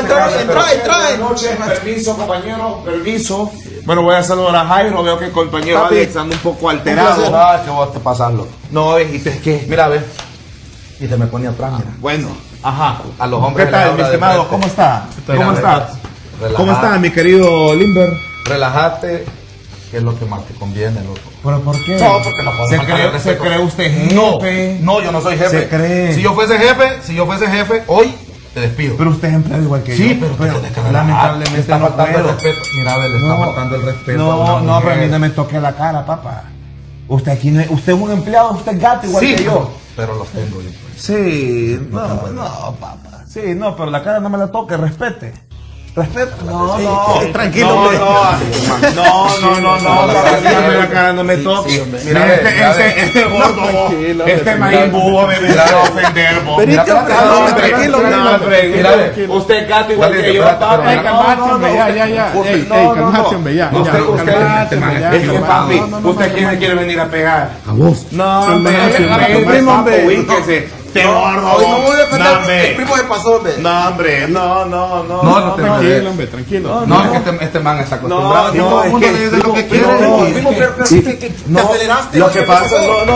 Buenas noches, permiso, compañero, permiso. Bueno, voy a saludar a Jairo, veo que el compañero Alex anda un poco alterado. Ah, que vos te pasarlo. No, dijiste que... Mira, ve. Y se me pone atrás, mira. Bueno, ajá. A los hombres. ¿Qué tal, mi estimado? ¿Cómo está? ¿Cómo estás? ¿Cómo está, mi querido Limber? Relájate, que es lo que más te conviene, loco. ¿Pero por qué? No, porque no podemos. ¿Se cree usted jefe? No, yo no soy jefe. Se cree. Si yo fuese jefe, hoy te despido. Pero usted es empleado igual que yo. Sí, pero lamentablemente está no faltando el puedo. respeto. Mira, le está faltando el respeto. No, pero a mí no me toque la cara, papá. Usted aquí no es, usted es un empleado, usted es gato igual que yo. Pero los tengo yo. Pues. Sí, no, papá. Sí, no, pero la cara no me la toque, respete. Respeto. No, tranquilo, hombre. No, la cara no me toque. Mira, este gordo, este marimbudo me viene a ofender, vos. Tranquilo, mira, usted es gato igual que yo, papá. Papi, ¿usted quién me quiere venir a pegar? A vos. No, primo, ubíquese. Te gordo. Hoy no voy a defender. El primo se pasó, hombre. No, hombre, No, tranquilo, hombre, tranquilo. No, es que este man está acostumbrado. No, es que es lo que quiere. Primo, te aceleraste. Lo que pasa,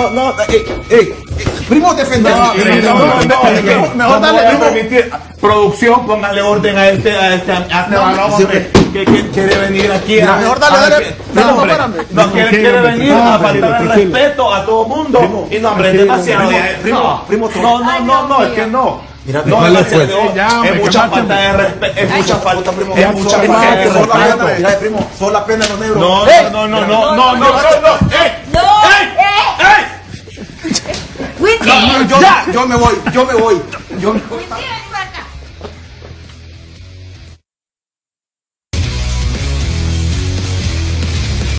Primo, defender. Mejor dale, permitir. Producción, póngale orden a este balón, hombre, que quiere venir aquí. Mejor dale. No quiere venir a faltar el respeto a todo mundo. Y no, hombre, es demasiado. Primo, no, es que no. Mira, no, es mucha falta de respeto. Es mucha falta, primo. Es mucha falta de respeto. Mira, primo, son la pena los negros. No. Yo me voy.